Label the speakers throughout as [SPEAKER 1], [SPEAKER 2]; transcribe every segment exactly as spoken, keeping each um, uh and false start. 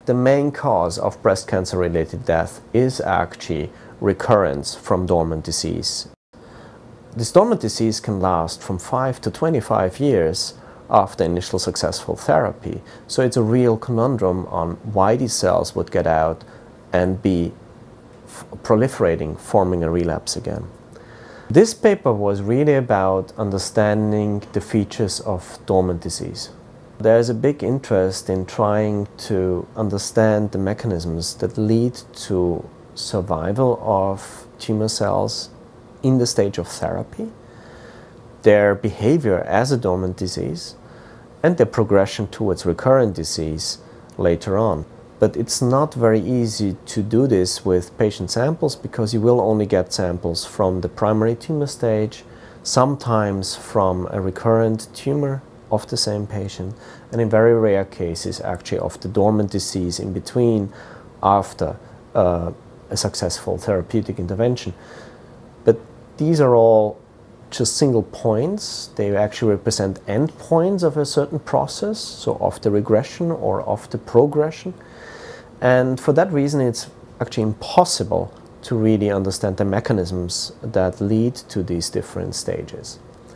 [SPEAKER 1] The main cause of breast cancer-related death is actually recurrence from dormant disease. This dormant disease can last from five to twenty-five years after initial successful therapy. So it's a real conundrum on why these cells would get out and be proliferating, forming a relapse again. This paper was really about understanding the features of dormant disease. There's a big interest in trying to understand the mechanisms that lead to survival of tumor cells in the stage of therapy, their behavior as a dormant disease, and their progression towards recurrent disease later on. But it's not very easy to do this with patient samples because you will only get samples from the primary tumor stage, sometimes from a recurrent tumor of the same patient, and in very rare cases actually of the dormant disease in between after uh, a successful therapeutic intervention. But these are all just single points. They actually represent endpoints of a certain process, so of the regression or of the progression. And for that reason, it's actually impossible to really understand the mechanisms that lead to these different stages.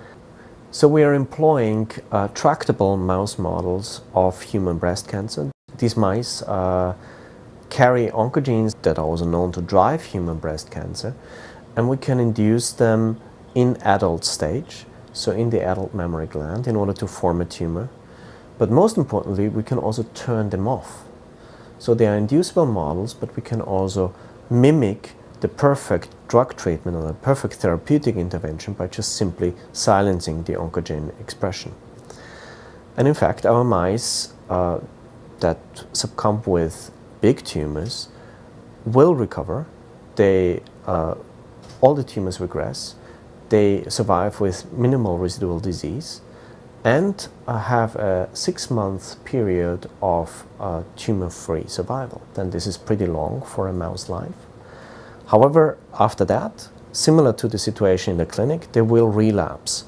[SPEAKER 1] So we are employing uh, tractable mouse models of human breast cancer. These mice uh, carry oncogenes that are also known to drive human breast cancer, and we can induce them in adult stage, so in the adult mammary gland, in order to form a tumor. But most importantly, we can also turn them off. So they are inducible models, but we can also mimic the perfect drug treatment or the perfect therapeutic intervention by just simply silencing the oncogene expression. And in fact, our mice uh, that succumb with big tumors will recover. They, uh, all the tumors regress. They survive with minimal residual disease and uh, have a six-month period of uh, tumor-free survival. Then this is pretty long for a mouse life. However, after that, similar to the situation in the clinic, they will relapse.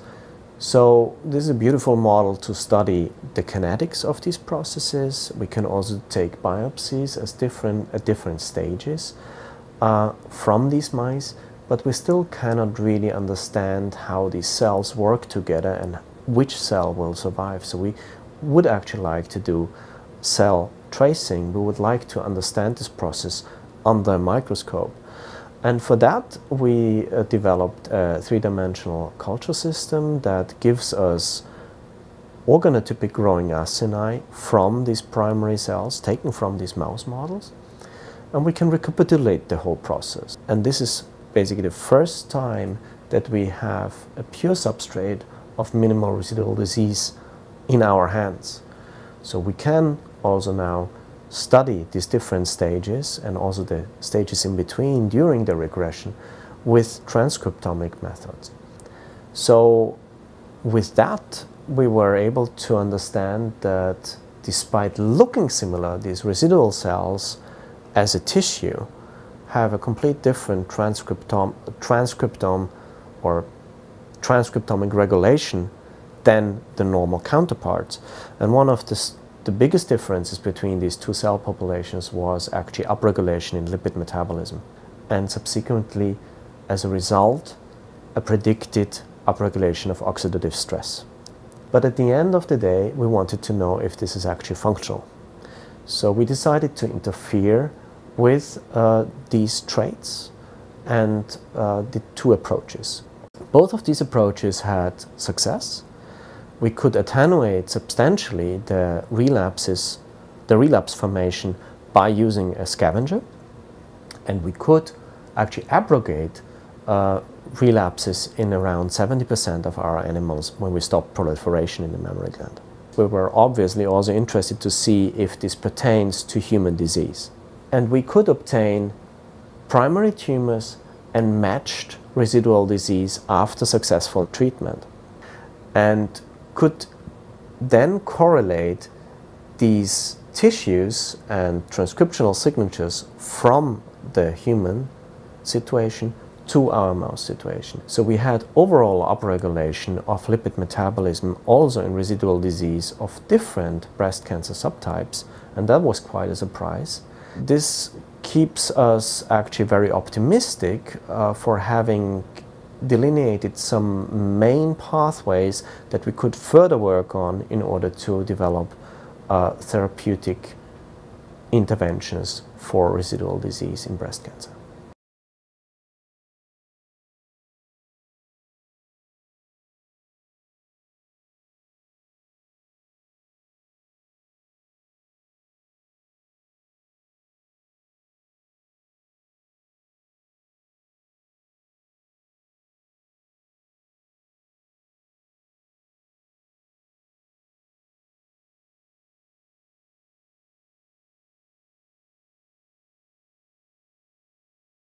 [SPEAKER 1] So this is a beautiful model to study the kinetics of these processes. We can also take biopsies as different, at different stages uh, from these mice, but we still cannot really understand how these cells work together and which cell will survive. So we would actually like to do cell tracing. We would like to understand this process under a microscope. And for that, we uh, developed a three-dimensional culture system that gives us organotypic growing acini from these primary cells taken from these mouse models. And we can recapitulate the whole process. And this is basically the first time that we have a pure substrate of minimal residual disease in our hands. So we can also now study these different stages and also the stages in between during the regression with transcriptomic methods. So with that, we were able to understand that despite looking similar, these residual cells as a tissue have a complete different transcriptome, transcriptome or transcriptomic regulation than the normal counterparts. And one of the The biggest differences between these two cell populations was actually upregulation in lipid metabolism, and subsequently, as a result, a predicted upregulation of oxidative stress. But at the end of the day, we wanted to know if this is actually functional. So we decided to interfere with uh, these traits and uh, the two approaches. Both of these approaches had success. We could attenuate substantially the relapses, the relapse formation by using a scavenger, and we could actually abrogate uh, relapses in around seventy percent of our animals when we stopped proliferation in the mammary gland. We were obviously also interested to see if this pertains to human disease. And we could obtain primary tumors and matched residual disease after successful treatment, and could then correlate these tissues and transcriptional signatures from the human situation to our mouse situation. So we had overall upregulation of lipid metabolism also in residual disease of different breast cancer subtypes, and that was quite a surprise. This keeps us actually very optimistic uh, for having delineated some main pathways that we could further work on in order to develop uh, therapeutic interventions for residual disease in breast cancer.